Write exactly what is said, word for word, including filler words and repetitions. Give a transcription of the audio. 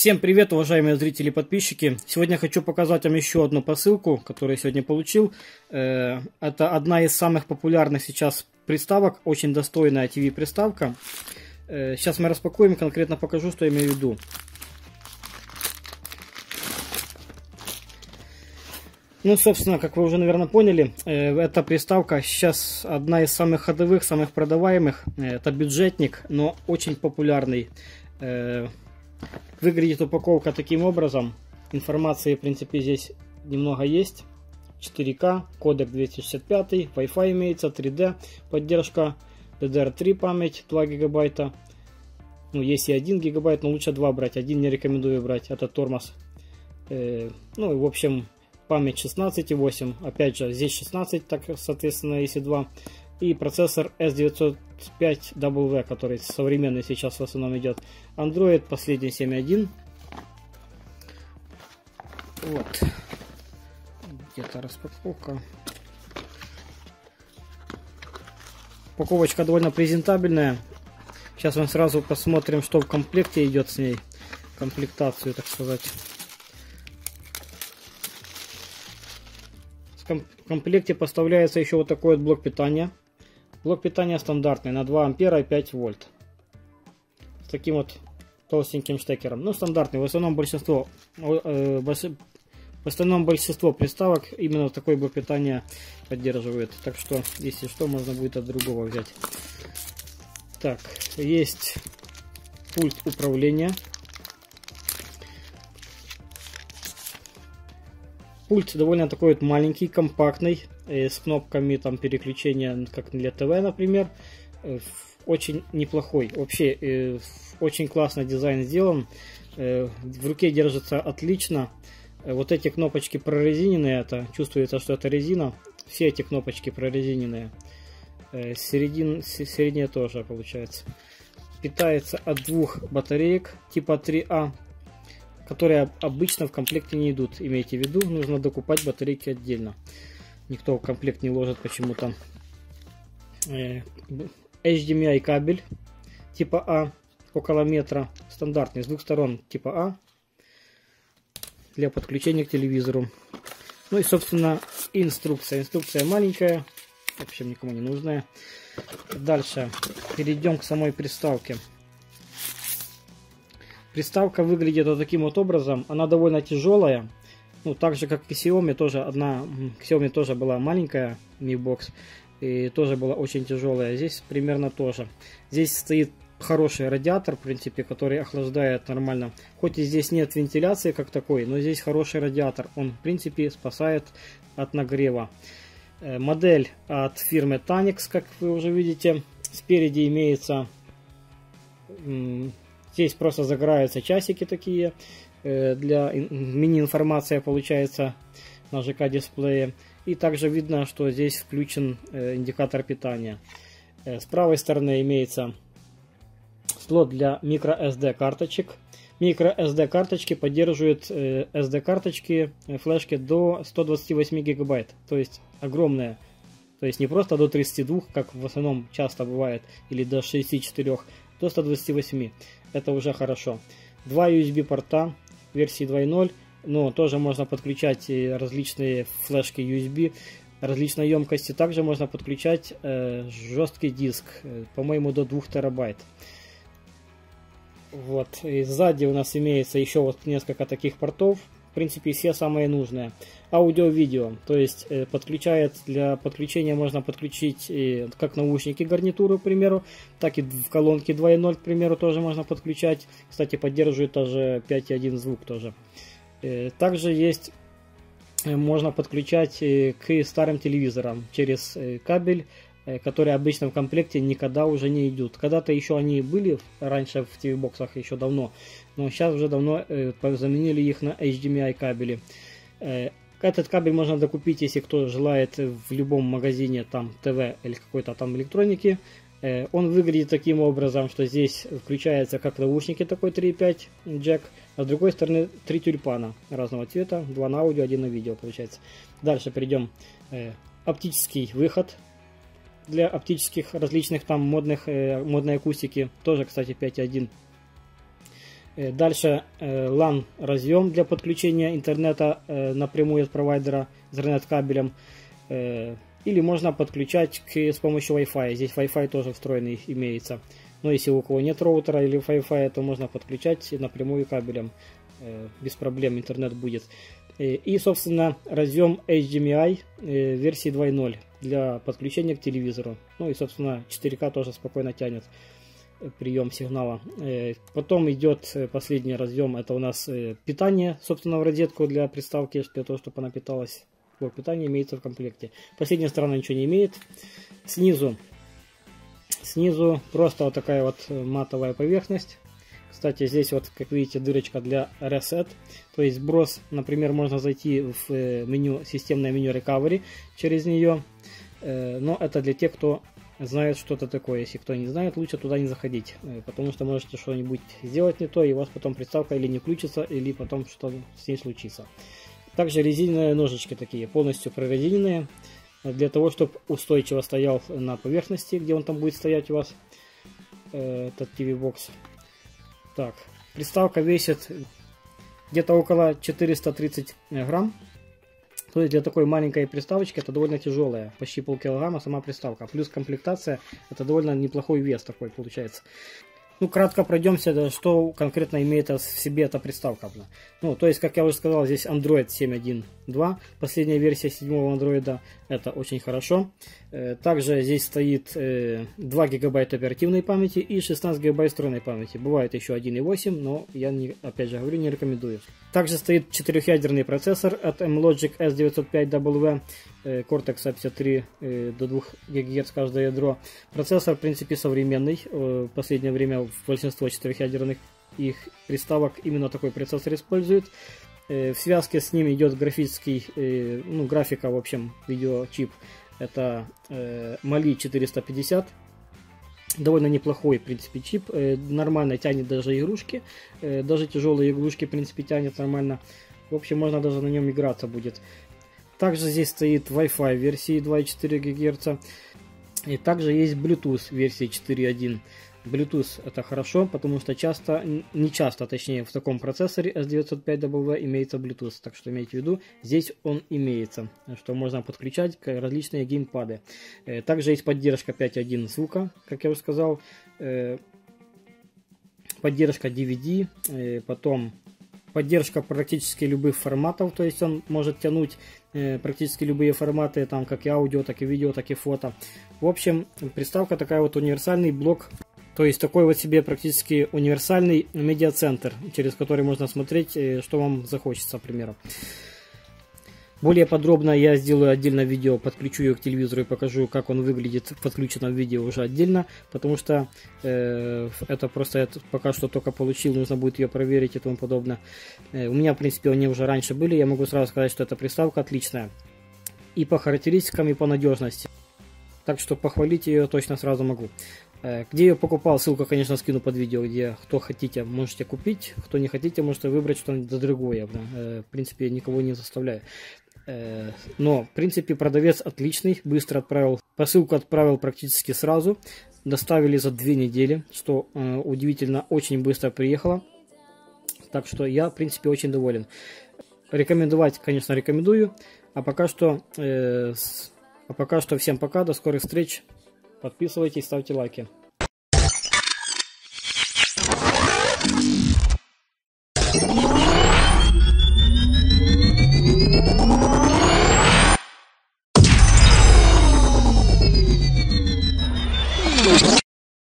Всем привет, уважаемые зрители и подписчики! Сегодня хочу показать вам еще одну посылку, которую я сегодня получил. Это одна из самых популярных сейчас приставок, очень достойная ти ви-приставка. Сейчас мы распакуем и конкретно покажу, что я имею в виду. Ну, собственно, как вы уже, наверное, поняли, эта приставка сейчас одна из самых ходовых, самых продаваемых. Это бюджетник, но очень популярный. Выглядит упаковка таким образом. Информации, в принципе, здесь немного есть. четыре ка, кодек двести шестьдесят пять, Wi-Fi имеется, три дэ, поддержка, ди ди ар три память, два гигабайта. Ну, есть и один гигабайт, но лучше два брать. Один не рекомендую брать, это тормоз. Э, ну, и в общем, память шестнадцать и восемь. Опять же, здесь шестнадцать, так, соответственно, если два. И процессор эс девятьсот пять дабл ви, который современный сейчас в основном идет. Android последний семь точка один. Вот. Где-то распаковка. Упаковочка довольно презентабельная. Сейчас мы сразу посмотрим, что в комплекте идет с ней. Комплектацию, так сказать. В комплекте поставляется еще вот такой вот блок питания. Блок питания стандартный на два ампера и пять вольт. С таким вот толстеньким штекером. Ну, стандартный. В основном большинство, э, в основном большинство приставок именно такой блок питания поддерживает. Так что, если что, можно будет от другого взять. Так, есть пульт управления. Пульт довольно такой вот маленький, компактный, э, с кнопками там переключения, как для ТВ, например. Э, очень неплохой. Вообще, э, очень классно дизайн сделан. Э, в руке держится отлично. Э, вот эти кнопочки прорезиненные, это чувствуется, что это резина. Все эти кнопочки прорезиненные. Э, середин, середине тоже получается. Питается от двух батареек типа три а. Которые обычно в комплекте не идут. Имейте в виду, нужно докупать батарейки отдельно. Никто в комплект не ложит почему-то. эйч ди эм ай кабель типа А, около метра. Стандартный, с двух сторон типа А. Для подключения к телевизору. Ну и, собственно, инструкция. Инструкция маленькая. В общем, никому не нужная. Дальше перейдем к самой приставке. Приставка выглядит вот таким вот образом. Она довольно тяжелая. Ну, так же, как и Xiaomi, тоже одна. Xiaomi тоже была маленькая Mi Box. И тоже была очень тяжелая. Здесь примерно тоже. Здесь стоит хороший радиатор, в принципе, который охлаждает нормально. Хоть и здесь нет вентиляции как такой, но здесь хороший радиатор. Он, в принципе, спасает от нагрева. Модель от фирмы Tanix, как вы уже видите. Спереди имеется... Здесь просто загораются часики такие, для мини-информация получается на жэ ка-дисплее. И также видно, что здесь включен индикатор питания. С правой стороны имеется слот для microSD карточек. microSD карточки поддерживают эс ди-карточки, флешки до ста двадцати восьми гигабайт. То есть огромная. То есть не просто до тридцати двух, как в основном часто бывает, или до шестидесяти четырёх, до ста двадцати восьми. Это уже хорошо. Два ю эс би порта версии два ноль. Но тоже можно подключать различные флешки ю эс би различной емкости. Также можно подключать э, жесткий диск, э, по-моему, до двух терабайт. Вот. И сзади у нас имеется еще вот несколько таких портов. В принципе, все самые нужные. Аудио-видео. То есть э, подключает, для подключения можно подключить э, как наушники гарнитуру, к примеру, так и в колонке два ноль, к примеру, тоже можно подключать. Кстати, поддерживает тоже пять точка один звук тоже. Э, также есть, э, можно подключать э, к старым телевизорам через э, кабель, э, который обычно в комплекте никогда уже не идут. Когда-то еще они были раньше в ти ви-боксах, еще давно. Но сейчас уже давно э, заменили их на эйч ди эм ай кабели. Э, этот кабель можно докупить, если кто желает, в любом магазине там ТВ или какой-то там электроники. Э, он выглядит таким образом, что здесь включается как наушники такой три и пять джек, а с другой стороны три тюльпана разного цвета, два на аудио, один на видео получается. Дальше перейдем. Э, оптический выход для оптических различных там модных, э, модной акустики, тоже, кстати, пять точка один. Дальше лан разъем для подключения интернета напрямую от провайдера интернет кабелем. Или можно подключать к, с помощью Wi-Fi. Здесь Wi-Fi тоже встроенный имеется. Но если у кого нет роутера или Wi-Fi, то можно подключать напрямую кабелем. Без проблем интернет будет. И, собственно, разъем эйч ди эм ай версии два ноль для подключения к телевизору. Ну и, собственно, четыре ка тоже спокойно тянет прием сигнала. Потом идет последний разъем, это у нас питание, собственно, в розетку для приставки, для того, чтобы она питалась. Блок питания имеется в комплекте. Последняя сторона ничего не имеет. Снизу, снизу просто вот такая вот матовая поверхность. Кстати, здесь вот, как видите, дырочка для Reset. То есть сброс, например, можно зайти в меню, системное меню Recovery через нее. Но это для тех, кто знает что-то такое. Если кто не знает, лучше туда не заходить, потому что можете что-нибудь сделать не то, и у вас потом приставка или не включится, или потом что-то с ней случится. Также резиновые ножички такие, полностью прорезиненные, для того, чтобы устойчиво стоял на поверхности, где он там будет стоять у вас, этот ти ви-бокс. Так, приставка весит где-то около четыреста тридцать грамм. То есть для такой маленькой приставочки это довольно тяжелая, почти полкилограмма сама приставка. Плюс комплектация, это довольно неплохой вес такой получается. Ну, кратко пройдемся, что конкретно имеет в себе эта приставка. Ну, то есть, как я уже сказал, здесь Android семь точка один точка два, последняя версия седьмого Android, это очень хорошо. Также здесь стоит два гигабайта оперативной памяти и шестнадцать гигабайт встроенной памяти. Бывает еще один и восемь, но я, не, опять же говорю, не рекомендую. Также стоит четырехъядерный процессор от M-Logic эс девятьсот пять дабл ю, Cortex а пятьдесят три до двух гигагерц каждое ядро. Процессор, в принципе, современный. В последнее время большинство четырехъядерных их приставок именно такой процессор используют. В связке с ним идет графический, ну, графика, в общем, видеочип. Это Mali четыреста пятьдесят. Довольно неплохой, в принципе, чип. Нормально тянет даже игрушки. Даже тяжелые игрушки, в принципе, тянет нормально. В общем, можно даже на нем играться будет. Также здесь стоит Wi-Fi версии два и четыре гигагерца. И также есть Bluetooth версии четыре точка один. Bluetooth это хорошо, потому что часто, не часто, точнее, в таком процессоре эс девятьсот пять дабл ю имеется Bluetooth. Так что имейте в виду, здесь он имеется, что можно подключать к различные геймпады. Также есть поддержка пять точка один звука, как я уже сказал. Поддержка ди ви ди, потом поддержка практически любых форматов, то есть он может тянуть практически любые форматы, там как и аудио, так и видео, так и фото. В общем, приставка такая вот универсальный блок. То есть такой вот себе практически универсальный медиацентр, через который можно смотреть, что вам захочется, к примеру. Более подробно я сделаю отдельно видео, подключу ее к телевизору и покажу, как он выглядит в подключенном видео уже отдельно, потому что э, это просто я пока что только получил, нужно будет ее проверить и тому подобное. Э, у меня, в принципе, они уже раньше были, я могу сразу сказать, что эта приставка отличная. И по характеристикам, и по надежности. Так что похвалить ее точно сразу могу. Где я покупал, ссылку, конечно, скину под видео, где кто хотите, можете купить, кто не хотите, можете выбрать что-нибудь другое. В принципе, никого не заставляю. Но, в принципе, продавец отличный, быстро отправил, посылку отправил практически сразу. Доставили за две недели, что удивительно, очень быстро приехало. Так что я, в принципе, очень доволен. Рекомендовать, конечно, рекомендую. А пока что, э, а пока что всем пока, до скорых встреч. Подписывайтесь, ставьте лайки.